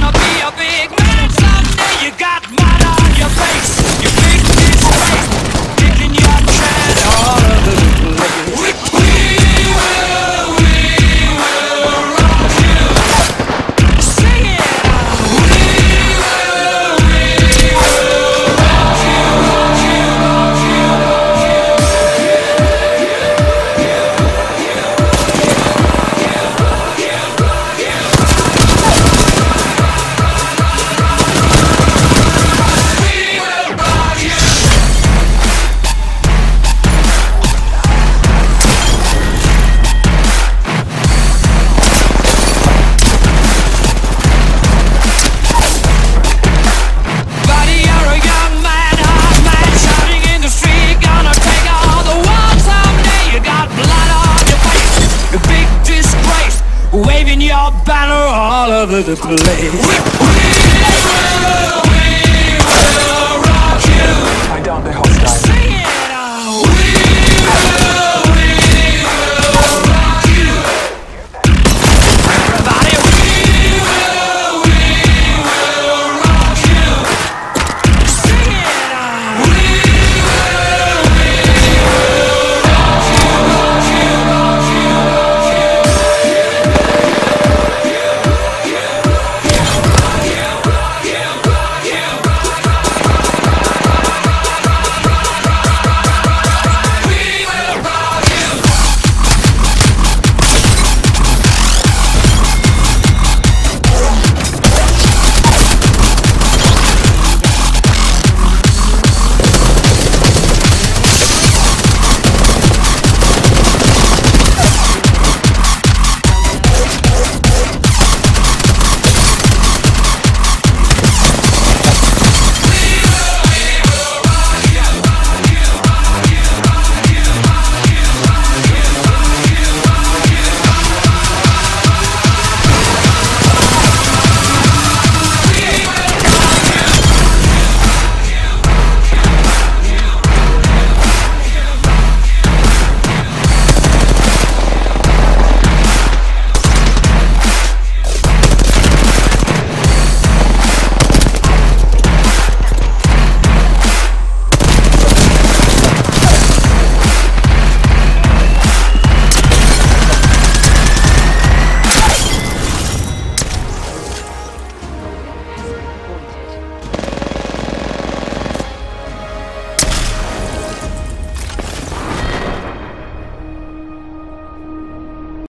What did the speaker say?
gonna be a big man someday. You got mud on your face, you big disgrace, kicking your can all over the place. We will rock you. Sing it out. We will rock you, rock you, rock you, rock you. Waving your banner all over the place.